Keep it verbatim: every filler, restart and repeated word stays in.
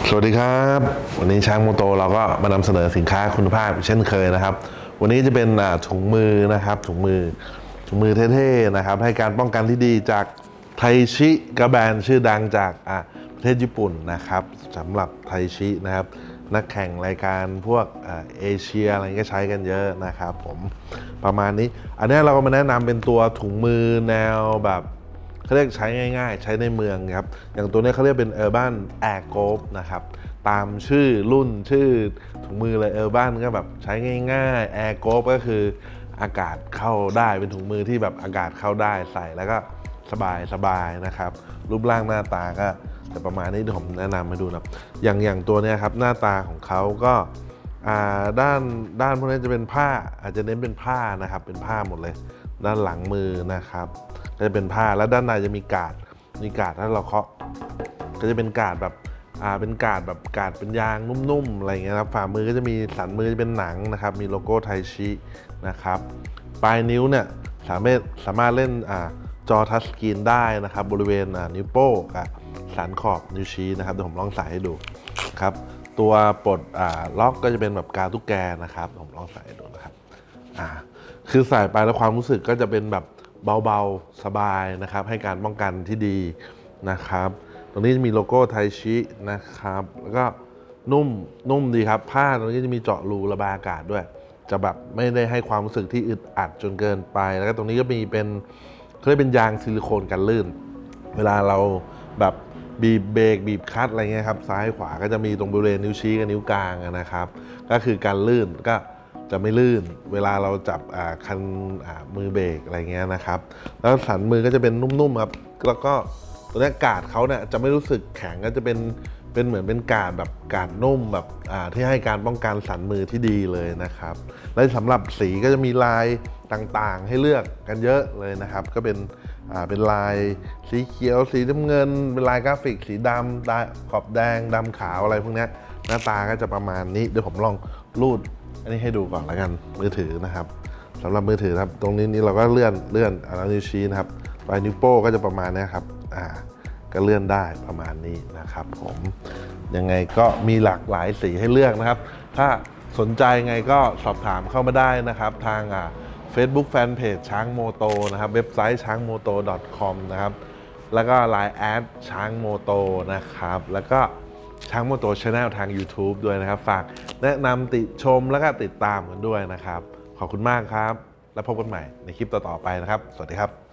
สวัสดีครับวันนี้ช้างโมโตเราก็มานำเสนอสินค้าคุณภาพเช่นเคยนะครับวันนี้จะเป็นถุงมือนะครับถุงมือถุงมือเท่ๆนะครับให้การป้องกันที่ดีจากไทชิกระแบรนด์ชื่อดังจากประเทศญี่ปุ่นนะครับสำหรับไทชินะครับนักแข่งรายการพวกเอเชียอะไรก็ใช้กันเยอะนะครับผมประมาณนี้อันนี้เราก็มาแนะนำเป็นตัวถุงมือแนวแบบเขาเรียกใช้ง่ายๆใช้ในเมืองครับอย่างตัวนี้เขาเรียกเป็น Urban Air Glove นะครับตามชื่อรุ่นชื่อถุงมือเลย Urban ก็แบบใช้ง่ายๆ Air Glove ก็คืออากาศเข้าได้เป็นถุงมือที่แบบอากาศเข้าได้ใส่แล้วก็สบายสบายนะครับรูปร่างหน้าตาก็จะประมาณนี้ที่ผมแนะนำมาดูนะอย่างอย่างตัวนี้ครับหน้าตาของเขาก็ด้านด้านพวกนี้จะเป็นผ้าอาจจะเน้นเป็นผ้านะครับเป็นผ้าหมดเลยด้านหลังมือนะครับก็จะเป็นผ้าแล้วด้านในจะมีกาดมีกาดถ้าเราเคาะก็จะเป็นกาดแบบอ่าเป็นกาดแบบกาดเป็นยางนุ่มๆอะไรเงี้ยครับฝ่ามือก็จะมีสันมือจะเป็นหนังนะครับมีโลโก้ไทชินะครับปลายนิ้วเนี่ยสามารถสามารถเล่นอ่าจอทัชสกรีนได้นะครับบริเวณนิ้วโป้งกับสันขอบนิ้วชี้นะครับเดี๋ยวผมลองใส่ให้ดูครับตัวปลดล็อกก็จะเป็นแบบกาตุ๊กแกนะครับผมลองใส่ให้ดูนะครับอ่าคือใส่ไปแล้วความรู้สึกก็จะเป็นแบบเบาๆสบายนะครับให้การป้องกันที่ดีนะครับตรงนี้จะมีโลโก้ไทชินะครับแล้วก็นุ่มนุ่มดีครับผ้าตรงนี้จะมีเจาะรูระบายอากาศด้วยจะแบบไม่ได้ให้ความรู้สึกที่อึดอัดจนเกินไปแล้วก็ตรงนี้ก็มีเป็นเขาเรียกเป็นยางซิลิโคนกันลื่นเวลาเราแบบบีบเบรกบีบคัตอะไรเงี้ยครับซ้ายขวาก็จะมีตรงบริเวณนิ้วชี้กับนิ้วกลางนะครับก็คือการลื่นก็จะไม่ลื่นเวลาเราจับคันมือเบรกอะไรเงี้ยนะครับแล้วสันมือก็จะเป็นนุ่มๆครับแล้วก็ตัวนี้กาดเขาเนี่ยจะไม่รู้สึกแข็งก็จะเป็นเป็นเหมือนเป็นกาดแบบกาดนุ่มแบบที่ให้การป้องกันสันมือที่ดีเลยนะครับและสำหรับสีก็จะมีลายต่างๆให้เลือกกันเยอะเลยนะครับก็เป็นเป็นลายสีเขียวสีน้ำเงินเป็นลายกราฟิกสีดำขอบแดงดำขาวอะไรพวกนี้หน้าตาก็จะประมาณนี้เดี๋ยวผมลองรูดอันนี้ให้ดูก่อนแล้วกันมือถือนะครับสำหรับมือถือครับตรงนี้นี่เราก็เลื่อนเลื่อนเอานิ้วชี้นะครับปลายนิ้วโป้ก็จะประมาณนี้ครับอ่าก็เลื่อนได้ประมาณนี้นะครับผมยังไงก็มีหลากหลายสีให้เลือกนะครับถ้าสนใจไงก็สอบถามเข้ามาได้นะครับทางอ่า Facebook Fanpage ช้างโมโตนะครับเว็บไซต์ช้างโมโต ดอท คอม นะครับแล้วก็ ไลน์ แอดช้างโมโตนะครับแล้วก็ช้างโมโต Channel ทาง YouTube ด้วยนะครับฝากแนะนำติชมแล้วก็ติดตามกันด้วยนะครับขอบคุณมากครับแล้วพบกันใหม่ในคลิปต่อๆไปนะครับสวัสดีครับ